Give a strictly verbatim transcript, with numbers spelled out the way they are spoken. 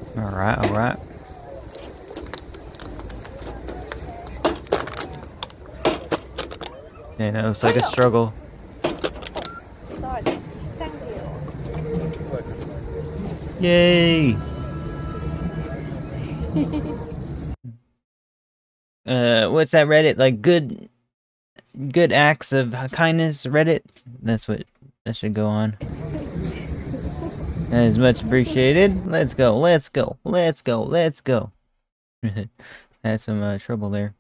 Alright, alright. Yeah, that looks like a struggle. Yay! uh, what's that Reddit? Like good, good acts of kindness Reddit? That's what that should go on. That is much appreciated. Let's go, let's go, let's go, let's go. Had some uh, trouble there.